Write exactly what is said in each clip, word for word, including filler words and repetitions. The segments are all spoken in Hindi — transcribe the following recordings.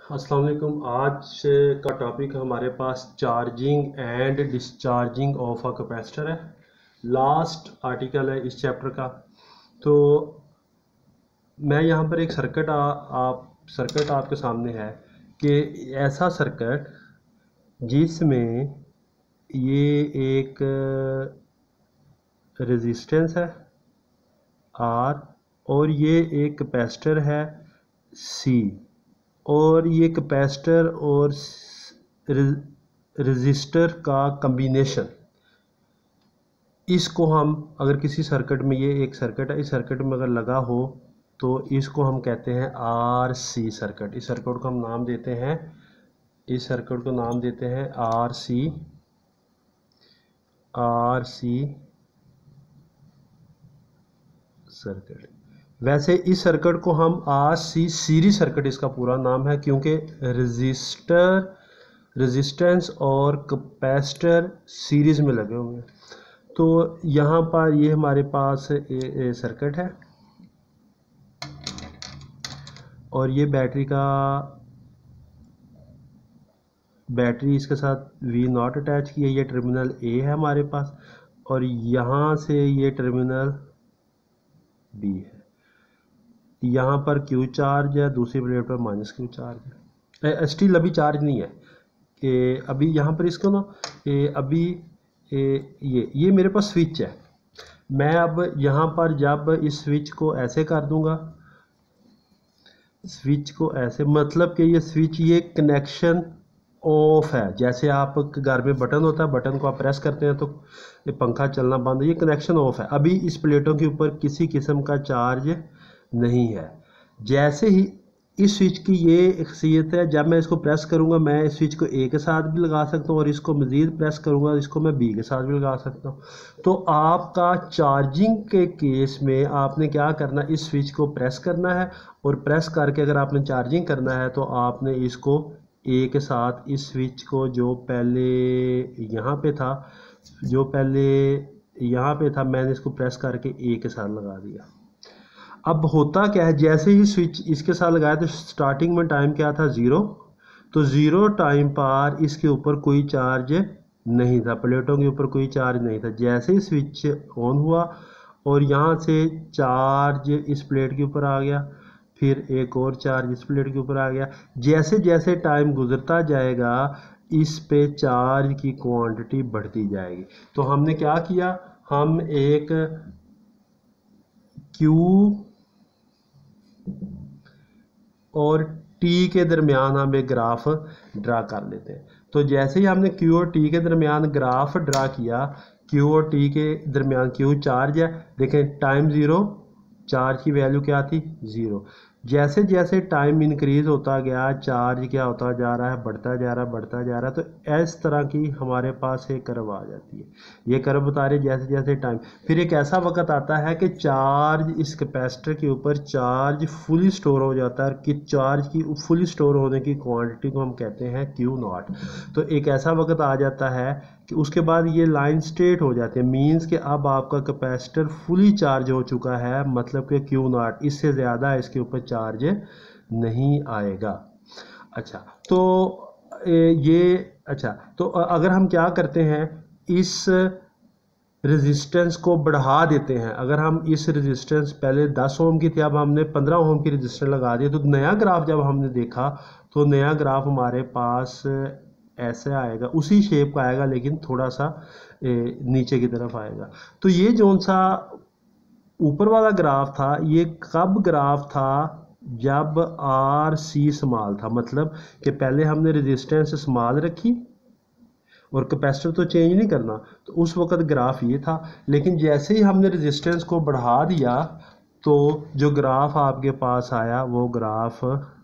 अस्सलाम वालेकुम। आज का टॉपिक हमारे पास charging and discharging of a capacitor है। लास्ट आर्टिकल है इस चैप्टर का। तो मैं यहाँ पर एक सर्किट आ, आप सर्किट आपके सामने है कि ऐसा सर्किट जिसमें ये एक रेजिस्टेंस है आर और ये एक कैपेसिटर है सी, और ये कैपेसिटर और रेजिस्टर का कम्बिनेशन, इसको हम अगर किसी सर्किट में, ये एक सर्किट है, इस सर्किट में अगर लगा हो तो इसको हम कहते हैं आर सी सर्किट। इस सर्किट को हम नाम देते हैं इस सर्किट को नाम देते हैं R C R C circuit. वैसे इस सर्किट को हम आर सी सीरीज सर्किट, इसका पूरा नाम है, क्योंकि रेजिस्टर रेजिस्टेंस और कैपेसिटर सीरीज में लगे हुए हैं। तो यहाँ पर ये हमारे पास ए, ए, सर्किट है और ये बैटरी का बैटरी इसके साथ वी नॉट अटैच की है। ये टर्मिनल ए है हमारे पास और यहाँ से ये टर्मिनल बी है। यहाँ पर क्यू चार्ज है, दूसरी प्लेट पर माइनस क्यू चार्ज है। स्टिल अभी चार्ज नहीं है कि अभी यहाँ पर इसको ना ए, अभी ए, ये ये मेरे पास स्विच है। मैं अब यहाँ पर जब इस स्विच को ऐसे कर दूंगा, स्विच को ऐसे, मतलब कि ये स्विच, ये कनेक्शन ऑफ है। जैसे आप घर में बटन होता है, बटन को आप प्रेस करते हैं तो ये पंखा चलना बंद है, ये कनेक्शन ऑफ है। अभी इस प्लेटों के ऊपर किसी किस्म का चार्ज नहीं है। जैसे ही इस स्विच की ये खासियत है, जब मैं इसको प्रेस करूंगा, मैं इस स्विच को ए के साथ भी लगा सकता हूँ और इसको मज़ीद प्रेस करूंगा, इसको मैं बी के साथ भी लगा सकता हूँ। तो आपका चार्जिंग के केस में आपने क्या करना, इस स्विच को प्रेस करना है और प्रेस करके अगर आपने चार्जिंग करना है तो आपने इसको ए के साथ, इस स्विच को जो पहले यहाँ पे था जो पहले यहाँ पे था मैंने इसको प्रेस करके ए के साथ लगा दिया। अब होता क्या है, जैसे ही स्विच इसके साथ लगाया तो स्टार्टिंग में टाइम क्या था, ज़ीरो। तो ज़ीरो टाइम पर इसके ऊपर कोई चार्ज नहीं था, प्लेटों के ऊपर कोई चार्ज नहीं था। जैसे ही स्विच ऑन हुआ और यहाँ से चार्ज इस प्लेट के ऊपर आ गया, फिर एक और चार्ज इस प्लेट के ऊपर आ गया। जैसे जैसे टाइम गुजरता जाएगा इस पे चार्ज की क्वांटिटी बढ़ती जाएगी। तो हमने क्या किया, हम एक Q और T के दरमियान हम एक ग्राफ ड्रा कर लेते हैं। तो जैसे ही हमने Q और T के दरमियान ग्राफ ड्रा किया, Q और T के दरमियान Q चार्ज है, देखें टाइम ज़ीरो, चार्ज की वैल्यू क्या थी, ज़ीरो। जैसे जैसे टाइम इंक्रीज होता गया चार्ज क्या होता जा रहा है, बढ़ता जा रहा है बढ़ता जा रहा है। तो इस तरह की हमारे पास एक कर्व आ जाती है। ये कर्व बता रहे जैसे जैसे टाइम, फिर एक ऐसा वक्त आता है कि चार्ज इस कैपेसिटर के ऊपर चार्ज फुली स्टोर हो जाता है कि चार्ज की फुली स्टोर होने की क्वांटिटी को हम कहते हैं क्यू नॉट। तो एक ऐसा वक्त आ जाता है कि उसके बाद ये लाइन स्ट्रेट हो जाती है, मींस कि अब आपका कैपेसिटर फुली चार्ज हो चुका है, मतलब कि क्यू नॉट, इससे ज़्यादा इसके ऊपर चार्ज नहीं आएगा। अच्छा, तो ये अच्छा तो अगर हम क्या करते हैं, इस रेजिस्टेंस को बढ़ा देते हैं। अगर हम इस रेजिस्टेंस पहले दस ओम की थी, अब हमने पंद्रह ओम की रेजिस्टेंस लगा दी, तो नया ग्राफ जब हमने देखा तो नया ग्राफ हमारे पास ऐसे आएगा, उसी शेप का आएगा लेकिन थोड़ा सा ए, नीचे की तरफ आएगा। तो ये जौन सा ऊपर वाला ग्राफ था, ये कब ग्राफ था, जब आर सी स्मॉल था, मतलब कि पहले हमने रेजिस्टेंस स्मॉल रखी और कैपेसिटर तो चेंज नहीं करना, तो उस वक्त ग्राफ ये था। लेकिन जैसे ही हमने रेजिस्टेंस को बढ़ा दिया तो जो ग्राफ आपके पास आया वो ग्राफ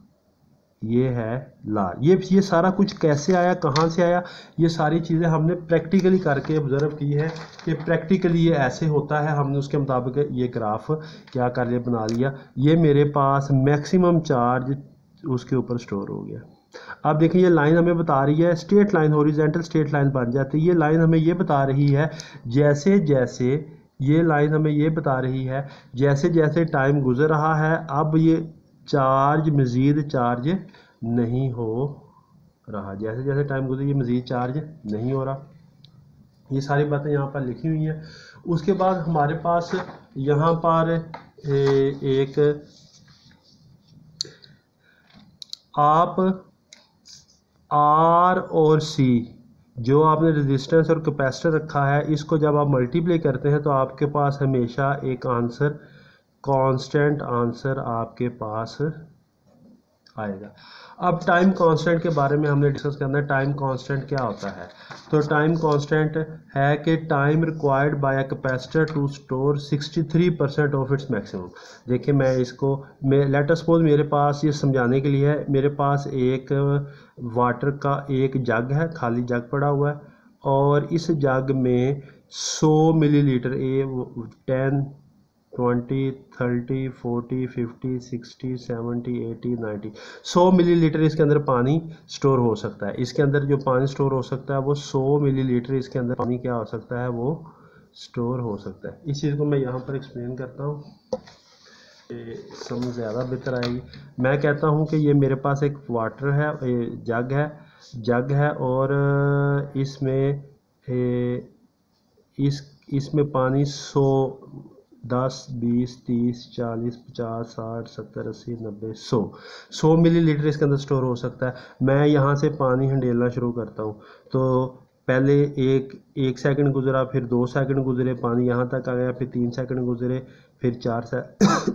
ये है लाल। ये ये सारा कुछ कैसे आया, कहाँ से आया, ये सारी चीज़ें हमने प्रैक्टिकली करके ऑब्जर्व की है कि प्रैक्टिकली ये ऐसे होता है। हमने उसके मुताबिक ये ग्राफ क्या कर लिया, बना लिया। ये मेरे पास मैक्सिमम चार्ज उसके ऊपर स्टोर हो गया। अब देखिए ये लाइन हमें बता रही है, straight line, horizontal straight line बन जाती है। ये लाइन हमें ये बता रही है, जैसे जैसे ये लाइन हमें ये बता रही है जैसे जैसे टाइम गुजर रहा है, अब ये चार्ज मज़ीद चार्ज नहीं हो रहा। जैसे जैसे टाइम गुजरे ये मज़ीद चार्ज नहीं हो रहा। ये सारी बातें यहाँ पर लिखी हुई हैं। उसके बाद हमारे पास यहाँ पर एक आप आर और सी जो आपने रेजिस्टेंस और कैपेसिटर रखा है, इसको जब आप मल्टीप्लाई करते हैं तो आपके पास हमेशा एक आंसर, कांस्टेंट आंसर आपके पास आएगा। अब टाइम कांस्टेंट के बारे में हमने डिस्कस करना है। टाइम कांस्टेंट क्या होता है? तो टाइम कांस्टेंट है कि time required by a capacitor to store sixty three percent of its maximum. देखिए मैं इसको मैं लेट अस सपोज मेरे पास ये समझाने के लिए है, मेरे पास एक वाटर का एक जग है, खाली जग पड़ा हुआ है, और इस जग में सौ millilitre a ten twenty thirty forty fifty sixty seventy eighty ninety सौ मिलीलीटर इसके अंदर पानी स्टोर हो सकता है। इसके अंदर जो पानी स्टोर हो सकता है वो सौ मिलीलीटर इसके अंदर पानी क्या हो सकता है, वो स्टोर हो सकता है। इस चीज़ को मैं यहाँ पर एक्सप्लेन करता हूँ, समझ ज़्यादा बेहतर आएगी। मैं कहता हूँ कि ये मेरे पास एक वाटर है, जग है जग है और इसमें इस इसमें पानी सौ दस बीस तीस चालीस पचास साठ सत्तर अस्सी नब्बे सौ सौ मिलीलीटर इसके अंदर स्टोर हो सकता है। मैं यहाँ से पानी हंडेलना शुरू करता हूँ तो पहले एक एक सेकंड गुजरा, फिर दो सेकंड गुजरे, पानी यहाँ तक आ गया, फिर तीन सेकंड गुजरे, फिर चार से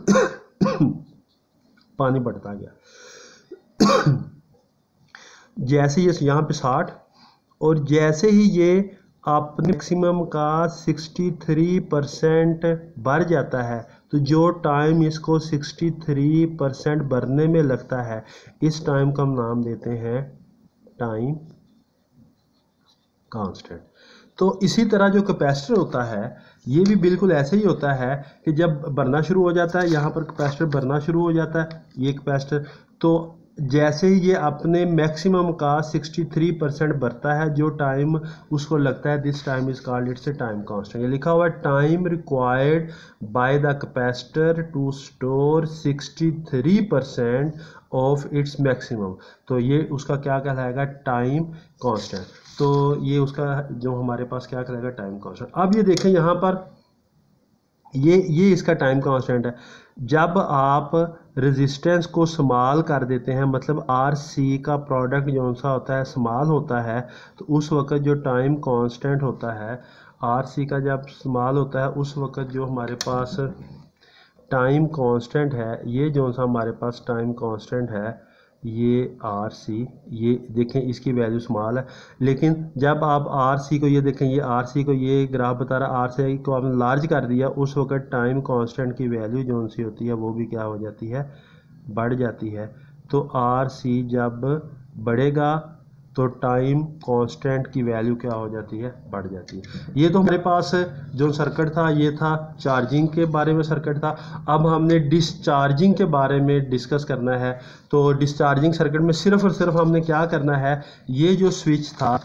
पानी बढ़ता गया। जैसे ये यहाँ पे साठ, और जैसे ही ये अपने मैक्सिमम का तिरेसठ परसेंट बढ़ जाता है तो जो टाइम इसको तिरेसठ परसेंट भरने में लगता है, इस टाइम का हम नाम देते हैं टाइम कांस्टेंट। तो इसी तरह जो कैपेसिटर होता है ये भी बिल्कुल ऐसे ही होता है कि जब भरना शुरू हो जाता है, यहाँ पर कैपेसिटर भरना शुरू हो जाता है, ये कैपेसिटर, तो जैसे ही ये अपने मैक्सिमम का तिरेसठ परसेंट भरता है, जो टाइम उसको लगता है, this time is called its time constant. ये लिखा हुआ है time required by the capacitor to store तिरेसठ परसेंट ऑफ इट्स मैक्सिमम। तो ये उसका क्या कहलाएगा, टाइम कांस्टेंट। तो ये उसका जो हमारे पास क्या कहलाएगा, टाइम कांस्टेंट। अब ये देखें यहाँ पर ये ये इसका टाइम कांस्टेंट है। जब आप रेजिस्टेंस को स्मॉल कर देते हैं, मतलब आर सी का प्रोडक्ट जो सा होता है स्मॉल होता है, तो उस वक्त जो टाइम कांस्टेंट होता है आर सी का जब स्मॉल होता है, उस वक्त जो हमारे पास टाइम कांस्टेंट है, ये जो सा हमारे पास टाइम कांस्टेंट है ये आर सी, ये देखें इसकी वैल्यू स्मॉल है। लेकिन जब आप आर सी को ये देखें, ये आर सी को ये ग्राफ बता रहा, आर सी को आपने लार्ज कर दिया, उस वक्त टाइम कांस्टेंट की वैल्यू जो सी होती है वो भी क्या हो जाती है, बढ़ जाती है। तो आर सी जब बढ़ेगा तो टाइम कांस्टेंट की वैल्यू क्या हो जाती है, बढ़ जाती है। ये तो हमारे पास जो सर्किट था ये था चार्जिंग के बारे में सर्किट था। अब हमने डिस्चार्जिंग के बारे में डिस्कस करना है। तो डिस्चार्जिंग सर्किट में सिर्फ और सिर्फ हमने क्या करना है, ये जो स्विच था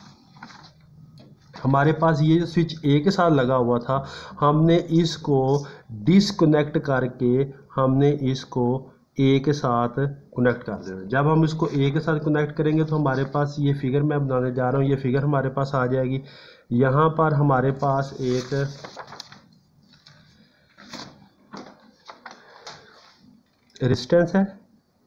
हमारे पास, ये जो स्विच ए के साथ लगा हुआ था, हमने इसको डिसकनेक्ट करके हमने इसको ए के साथ कनेक्ट कर देना। जब हम इसको ए के साथ कनेक्ट करेंगे तो हमारे पास ये फिगर मैं बनाने जा रहा हूँ, ये फिगर हमारे पास आ जाएगी। यहाँ पर हमारे पास एक रेजिस्टेंस है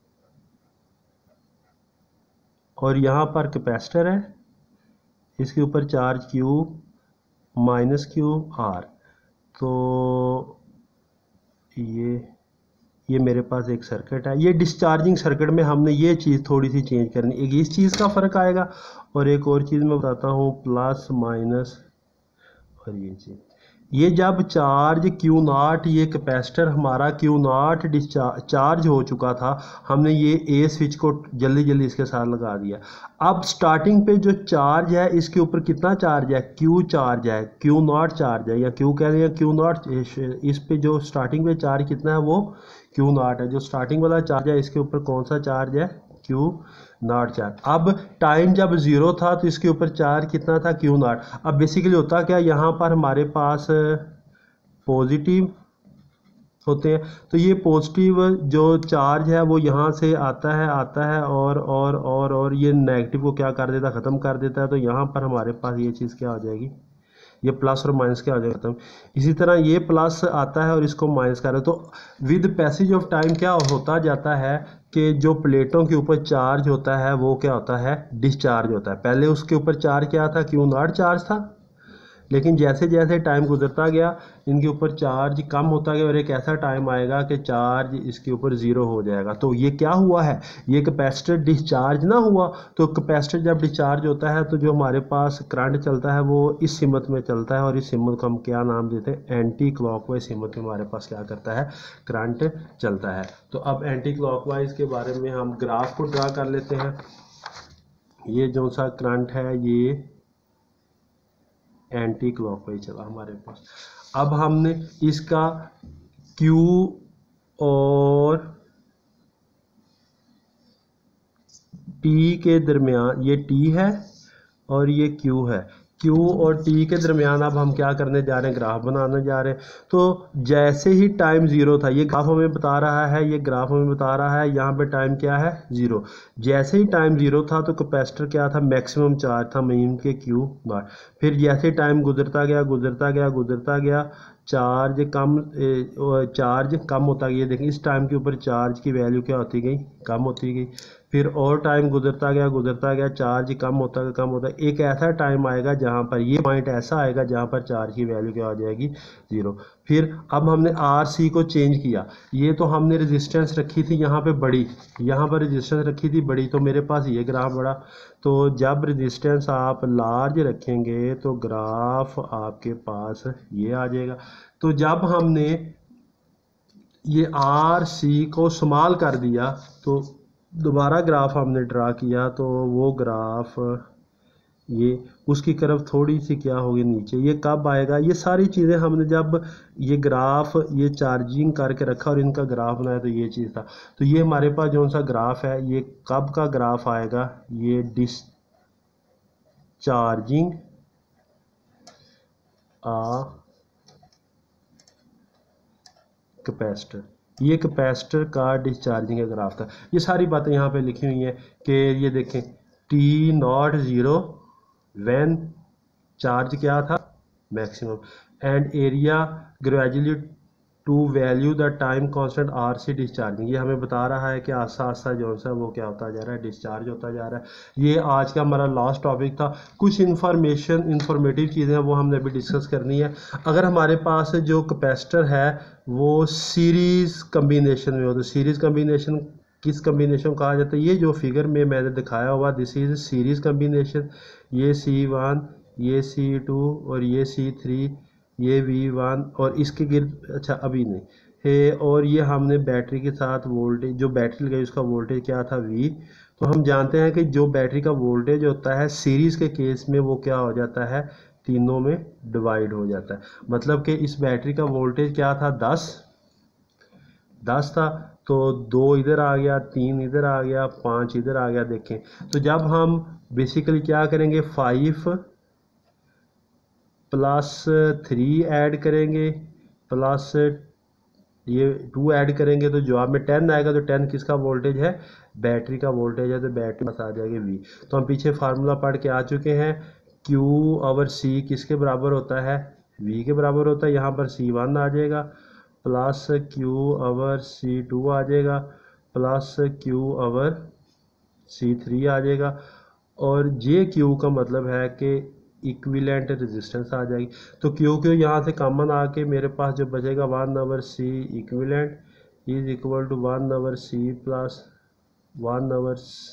और यहाँ पर कैपेसिटर है, इसके ऊपर charge Q minus Q R. तो ये ये मेरे पास एक सर्किट है। ये डिस्चार्जिंग सर्किट में हमने ये चीज़ थोड़ी सी चेंज करनी, एक इस चीज़ का फ़र्क आएगा और एक और चीज़ मैं बताता हूँ, प्लस माइनस और ये चीज़। ये जब चार्ज क्यू नाट, ये कैपेसिटर हमारा क्यू नाट डिस्चार्ज चार्ज हो चुका था, हमने ये ए स्विच को जल्दी जल्दी इसके साथ लगा दिया। अब स्टार्टिंग पे जो चार्ज है इसके ऊपर कितना चार्ज है, क्यू चार्ज है, क्यू नाट चार्ज है, या क्यू कह रहे हैं क्यू नाट। इस पे जो स्टार्टिंग पे चार्ज कितना है वो क्यू नाट है। जो स्टार्टिंग वाला चार्ज है इसके ऊपर कौन सा चार्ज है, क्यू नाट चार्ज। अब टाइम जब ज़ीरो था तो इसके ऊपर चार्ज कितना था, क्यू नाट। अब बेसिकली होता क्या, यहाँ पर हमारे पास पॉजिटिव होते हैं। तो ये पॉजिटिव जो चार्ज है वो यहाँ से आता है आता है और और और और ये नेगेटिव को क्या कर देता है, ख़त्म कर देता है। तो यहाँ पर हमारे पास ये चीज़ क्या हो जाएगी, ये प्लस और माइनस क्या हो जाएगा, खत्म। इसी तरह ये प्लस आता है और इसको माइनस कर रहे हैं। तो विद पैसेज ऑफ टाइम क्या होता जाता है कि जो प्लेटों के ऊपर चार्ज होता है वो क्या होता है, डिस्चार्ज होता है। पहले उसके ऊपर चार्ज क्या था, क्यू नॉट चार्ज था, लेकिन जैसे जैसे टाइम गुजरता गया इनके ऊपर चार्ज कम होता गया और एक ऐसा टाइम आएगा कि चार्ज इसके ऊपर ज़ीरो हो जाएगा। तो ये क्या हुआ है, ये कैपेसिटर डिस्चार्ज ना हुआ। तो कैपेसिटर जब डिस्चार्ज होता है तो जो हमारे पास करंट चलता है वो इस सिमत में चलता है, और इस सिमत को हम क्या नाम देते हैं, एंटी क्लॉकवाइज सिमत में हमारे पास क्या करता है, करंट चलता है। तो अब एंटी क्लॉकवाइज के बारे में हम ग्राफ को ड्रा कर लेते हैं। ये जो सा करंट है ये एंटी क्लॉकवाइज चला हमारे पास। अब हमने इसका Q और T के दरमियान, ये T है और ये Q है, Q और T के दरमियान अब हम क्या करने जा रहे हैं, ग्राफ बनाने जा रहे हैं। तो जैसे ही टाइम ज़ीरो था, ये ग्राफ हमें बता रहा है, ये ग्राफ हमें बता रहा है यहाँ पे टाइम क्या है, ज़ीरो। जैसे ही टाइम ज़ीरो था तो कैपेसिटर क्या था, मैक्सिमम चार्ज था, मीन के Q नॉट। फिर जैसे टाइम गुजरता गया गुजरता गया गुजरता गया चार्ज कम चार्ज कम होता गया। देखिए इस टाइम के ऊपर चार्ज की वैल्यू क्या होती गई, कम होती गई। फिर और टाइम गुजरता गया गुजरता गया चार्ज कम होता गया कम होता गया। एक ऐसा टाइम आएगा जहाँ पर ये पॉइंट ऐसा आएगा जहाँ पर चार्ज की वैल्यू क्या हो जाएगी, ज़ीरो। फिर अब हमने आर सी को चेंज किया। ये तो हमने रेजिस्टेंस रखी थी यहाँ पे बड़ी, यहाँ पर रेजिस्टेंस रखी थी बड़ी, तो मेरे पास ये ग्राफ बड़ा। तो जब रेजिस्टेंस आप लार्ज रखेंगे तो ग्राफ आपके पास ये आ जाएगा। तो जब हमने ये आर सी को स्मॉल कर दिया तो दोबारा ग्राफ हमने ड्रा किया, तो वो ग्राफ ये उसकी तरफ थोड़ी सी क्या होगी नीचे, ये कब आएगा। ये सारी चीज़ें हमने जब ये ग्राफ ये चार्जिंग करके रखा और इनका ग्राफ बनाया तो ये चीज़ था। तो ये हमारे पास जो सा ग्राफ है ये कब का ग्राफ आएगा, ये डिस्चार्जिंग आ कैपेसिटर, ये कैपेसिटर का डिस्चार्जिंग का ग्राफ था। ये सारी बातें यहाँ पे लिखी हुई हैं कि ये देखें T naught zero when charge क्या था, maximum, and area gradually to value the time constant R C discharging. ये हमें बता रहा है कि आस्ता आस्ता जो सा वो क्या होता जा रहा है, डिस्चार्ज होता जा रहा है। ये आज का हमारा लास्ट टॉपिक था। कुछ इन्फॉर्मेशन इंफॉर्मेटिव चीज़ें हैं वो हमने अभी डिस्कस करनी है। अगर हमारे पास जो कैपेसिटर है वो सीरीज़ कम्बिनेशन में हो, तो सीरीज़ कम्बिनेशन किस कम्बिनेशन कहा जाता है, ये जो फिगर में मैंने दिखाया हुआ दिस इज़ सीरीज़ कम्बिनेशन। ये सी वन, ये सी टू और ये सी थ्री, ये वी वन और इसके गिर्द, अच्छा अभी नहीं है। और ये हमने बैटरी के साथ वोल्टेज, जो बैटरी लगाई उसका वोल्टेज क्या था, वी। तो हम जानते हैं कि जो बैटरी का वोल्टेज होता है सीरीज़ के केस में वो क्या हो जाता है, तीनों में डिवाइड हो जाता है। मतलब कि इस बैटरी का वोल्टेज क्या था, दस दस था, तो दो इधर आ गया, तीन इधर आ गया, पाँच इधर आ गया। देखें तो जब हम बेसिकली क्या करेंगे, फाइव प्लस थ्री ऐड करेंगे प्लस ये टू ऐड करेंगे तो जवाब में टेन आएगा। तो टेन किसका वोल्टेज है, बैटरी का वोल्टेज है, तो बैटरी बस आ जाएगी वी। तो हम पीछे फार्मूला पढ़ के आ चुके हैं, क्यू ओवर सी किसके बराबर होता है, वी के बराबर होता है। यहाँ पर सी वन आ जाएगा plus Q over C two आ जाएगा plus Q over C three आ जाएगा। और जे क्यू का मतलब है कि इक्विवेलेंट रेजिस्टेंस आ जाएगी। तो क्यू क्यू यहाँ से कॉमन आके मेरे पास जो बचेगा one over C equivalent is equal to one over C plus one over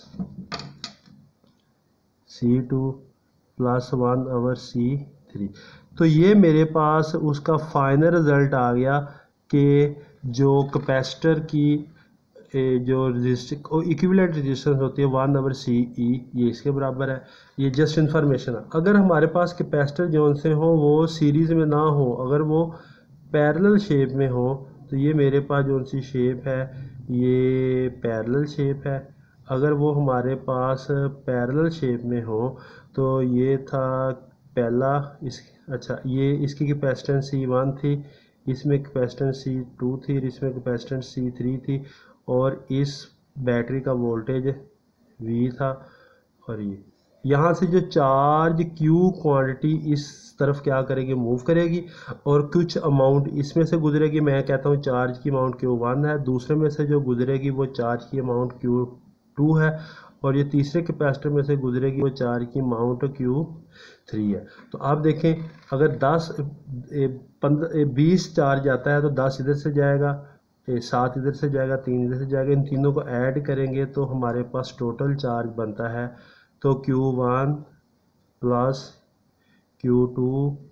C two plus one over C three. तो ये मेरे पास उसका फाइनल रिजल्ट आ गया कि जो कैपेसिटर की जो रजिस्टर इक्विवेलेंट रेजिस्टेंस होती है वन ओवर सी ई, ये इसके बराबर है। ये जस्ट इन्फॉर्मेशन है। अगर हमारे पास कैपेसिटर जो से हो वो सीरीज़ में ना हो, अगर वो पैरेलल शेप में हो, तो ये मेरे पास जो सी शेप है ये पैरेलल शेप है। अगर वो हमारे पास पैरेलल शेप में हो तो ये था पहला, इस अच्छा ये इसकी कैपेसिटेंस सी वन थी, इसमें कैपेसिटेंस सी टू थी, इसमें कैपेसिटेंस सी थ्री थी, और इस बैटरी का वोल्टेज वी था। और ये यहाँ से जो चार्ज क्यू क्वांटिटी इस तरफ क्या करेगी, मूव करेगी, और कुछ अमाउंट इसमें से गुजरेगी। मैं कहता हूँ चार्ज की अमाउंट क्यू वन है, दूसरे में से जो गुजरेगी वो चार्ज की अमाउंट क्यू टू है, और ये तीसरे कैपेसिटर में से गुजरेगी वो चार्ज की अमाउंट क्यू थ्री है। तो आप देखें, अगर दस पंद्रह बीस चार्ज आता है तो दस इधर से जाएगा, सात इधर से जाएगा, तीन इधर से जाएगा। इन तीनों को ऐड करेंगे तो हमारे पास टोटल चार्ज बनता है तो Q one plus Q two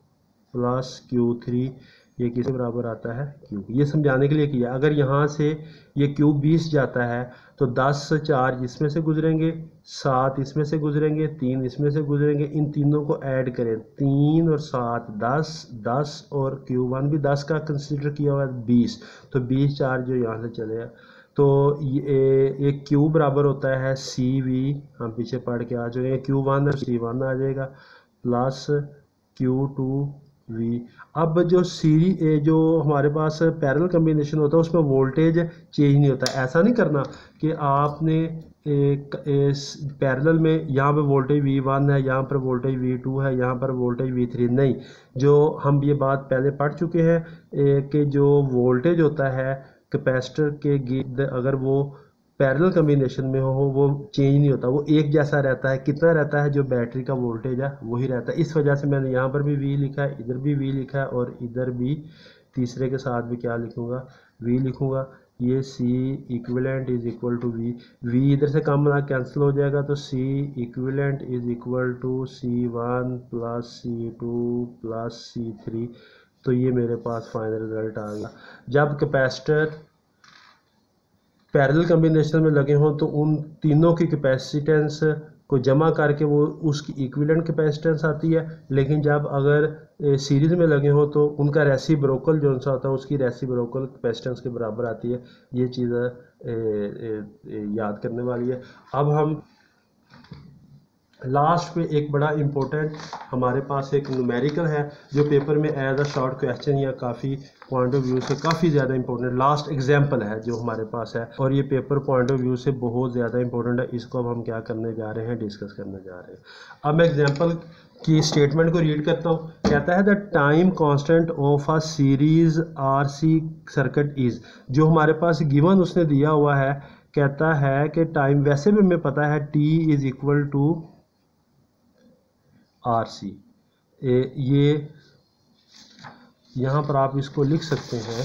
plus Q three, ये किसके बराबर आता है, क्यू। ये समझाने के लिए किया। अगर यहाँ से ये क्यू बीस जाता है तो दस चार्ज इसमें से गुजरेंगे, सात इसमें से गुजरेंगे, तीन इसमें से गुजरेंगे। इन तीनों को ऐड करें, तीन और सात दस, दस और क्यू वन भी दस का कंसिडर किया हुआ है, बीस। तो बीस चार्ज जो यहाँ से चलेगा तो ये एक क्यू बराबर होता है सी वी, हम पीछे पढ़ के आ चुके हैं, क्यू वन और सी वन आ जाएगा प्लस क्यू टू वी। अब जो सीरी जो हमारे पास पैरेलल कम्बिनेशन होता है उसमें वोल्टेज चेंज नहीं होता। ऐसा नहीं करना कि आपने एक पैरेलल में यहाँ पे वोल्टेज वी वन है, यहाँ पर वोल्टेज वी टू है, यहाँ पर वोल्टेज वी थ्री नहीं। जो हम ये बात पहले पढ़ चुके हैं कि जो वोल्टेज होता है कैपेसिटर के गिर्द, अगर वो पैरेलल कम्बिनेशन में हो वो चेंज नहीं होता, वो एक जैसा रहता है। कितना रहता है, जो बैटरी का वोल्टेज है वही रहता है। इस वजह से मैंने यहाँ पर भी वी लिखा है, इधर भी वी लिखा है, और इधर भी तीसरे के साथ भी क्या लिखूँगा, वी लिखूँगा। ये C equivalent is equal to V, V इधर से कम ना कैंसिल हो जाएगा, तो C equivalent is equal to C one plus C two plus C three. तो ये मेरे पास फाइनल रिजल्ट आ गया। जब कैपेसिटर पैरेलल कम्बिनेशन में लगे हों तो उन तीनों की कैपेसिटेंस को जमा करके वो उसकी इक्विवेलेंट कैपेसिटेंस आती है। लेकिन जब अगर सीरीज में लगे हों तो उनका रेसिप्रोकल जो सा होता है उसकी रेसिप्रोकल कैपेसिटेंस के बराबर आती है। ये चीज़ याद करने वाली है। अब हम लास्ट पे एक बड़ा इम्पोर्टेंट हमारे पास एक न्यूमेरिकल है जो पेपर में एज अ शॉर्ट क्वेश्चन या काफ़ी पॉइंट ऑफ व्यू से काफ़ी ज़्यादा इंपॉर्टेंट लास्ट एग्जांपल है जो हमारे पास है, और ये पेपर पॉइंट ऑफ व्यू से बहुत ज़्यादा इंपॉर्टेंट है। इसको अब हम क्या करने जा रहे हैं, डिस्कस करने जा रहे हैं। अब मैं एग्जांपल की स्टेटमेंट को रीड करता हूँ। कहता है the time constant of a series RC circuit is, जो हमारे पास गिवन उसने दिया हुआ है, कहता है कि टाइम, वैसे भी हमें पता है T is equal to R C. ये यहाँ पर आप इसको लिख सकते हैं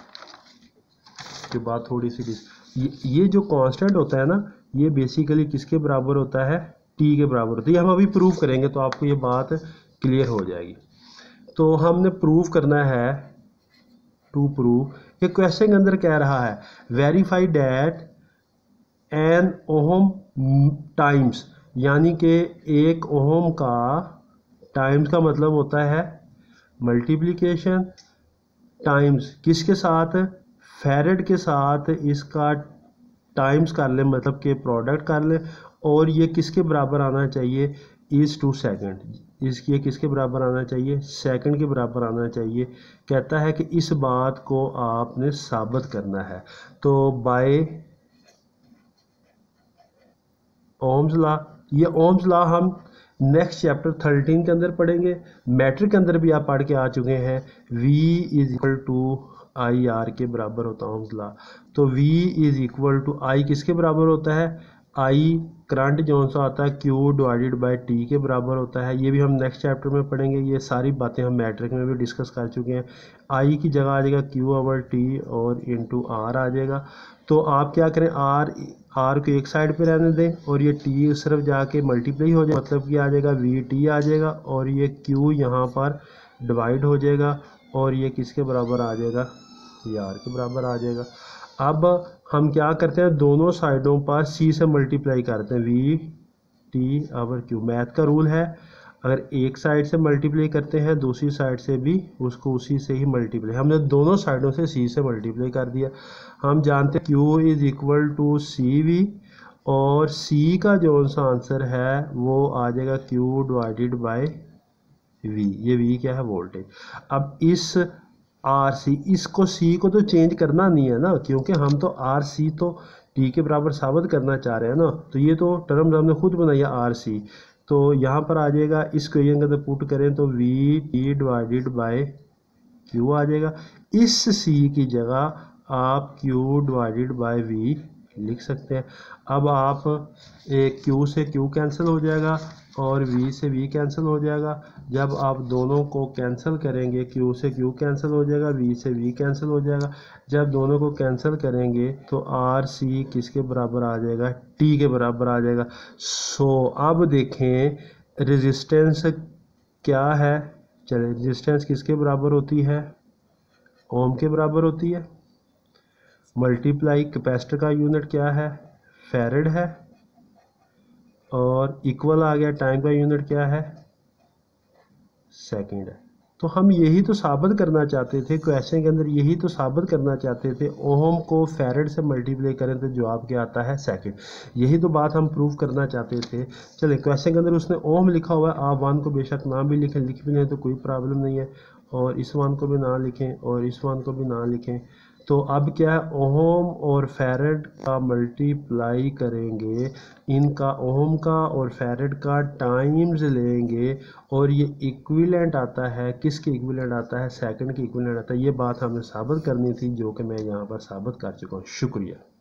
कि बात थोड़ी सी ये, ये जो कांस्टेंट होता है ना, ये बेसिकली किसके बराबर होता है, टी के बराबर होता है। ये हम अभी प्रूव करेंगे तो आपको ये बात क्लियर हो जाएगी। तो हमने प्रूव करना है, टू प्रूव, कि क्वेश्चन के अंदर कह रहा है verify that an ohm times, यानी कि एक ओहम का टाइम्स का मतलब होता है मल्टीप्लिकेशन टाइम्स किसके साथ, फैरेड के साथ इसका टाइम्स कर ले, मतलब कि प्रोडक्ट कर ले, और ये किसके बराबर आना चाहिए, इज टू सेकेंड, इसकी किसके बराबर आना चाहिए, सेकंड के बराबर आना चाहिए। कहता है कि इस बात को आपने साबित करना है। तो बाय ओम्स लॉ, ये ओम्स लॉ हम नेक्स्ट चैप्टर थर्टीन के अंदर पढ़ेंगे। मैट्रिक के अंदर भी आप पढ़ के आ चुके हैं, V is equal to I R के बराबर होता है ओम्स लॉ। तो V is equal to I किसके बराबर होता है, आई करंट जो सा आता है Q डिवाइडेड बाय T के बराबर होता है। ये भी हम नेक्स्ट चैप्टर में पढ़ेंगे। ये सारी बातें हम मैट्रिक में भी डिस्कस कर चुके हैं। आई की जगह आ जाएगा Q ओवर T और इंटू आर आ जाएगा। तो आप क्या करें, आर आर को एक साइड पे रहने दें और ये टी उस तरफ जाके मल्टीप्लाई हो जाए, मतलब कि आ जाएगा वी टी आ जाएगा, और ये क्यू यहाँ पर डिवाइड हो जाएगा, और ये किसके बराबर आ जाएगा, ये आर के बराबर आ जाएगा। अब हम क्या करते हैं, दोनों साइडों पर सी से मल्टीप्लाई करते हैं, V T over Q. Math का रूल है, अगर एक साइड से मल्टीप्लाई करते हैं दूसरी साइड से भी उसको उसी से ही मल्टीप्लाई, हमने दोनों साइडों से सी से मल्टीप्लाई कर दिया। हम जानते हैं Q is equal to C V, और C का जो सा आंसर है वो आ जाएगा Q डिवाइडेड बाय V। ये V क्या है, वोल्टेज। अब इस आर सी, इसको सी को तो चेंज करना नहीं है ना, क्योंकि हम तो आर सी तो टी के बराबर साबित करना चाह रहे हैं ना। तो ये तो टर्म हमने खुद बनाई है आर सी, तो यहाँ पर आ जाएगा, इस क्वेश्चन के अंदर पुट करें तो V T divided by Q आ जाएगा। इस सी की जगह आप क्यू डिवाइडेड बाय वी लिख सकते हैं। अब आप एक क्यू से क्यू कैंसिल हो जाएगा और वी से वी कैंसिल हो जाएगा। जब आप दोनों को कैंसिल करेंगे, क्यू से क्यू कैंसिल हो जाएगा, वी से वी कैंसिल हो जाएगा। जब दोनों को कैंसिल करेंगे तो आर सी किसके बराबर आ जाएगा, टी के बराबर आ जाएगा। सो अब देखें रेजिस्टेंस क्या है, चलिए रेजिस्टेंस किसके बराबर होती है, ओम के बराबर होती है। मल्टीप्लाई कैपेसिटर का यूनिट क्या है, फैरेड है। और इक्वल आ गया, टाइम का यूनिट क्या है, सेकंड है। तो हम यही तो साबित करना चाहते थे, क्वेश्चन के अंदर यही तो साबित करना चाहते थे, ओम को फैरेड से मल्टीप्लाई करें तो जवाब क्या आता है, सेकंड। यही तो बात हम प्रूव करना चाहते थे। चलिए क्वेश्चन के अंदर उसने ओम लिखा हुआ है, आप वन को बेशक ना भी लिखें, लिख भी लें तो कोई प्रॉब्लम नहीं है, और इस वन को भी ना लिखें और इस वन को भी ना लिखें। तो अब क्या है, ओम और फैरेड का मल्टीप्लाई करेंगे, इनका ओम का और फैरेड का टाइम्स लेंगे और ये इक्विवेलेंट आता है, किसके इक्विवेलेंट आता है, सेकंड के इक्विवेलेंट आता है। ये बात हमें साबित करनी थी, जो कि मैं यहाँ पर साबित कर चुका हूँ। शुक्रिया।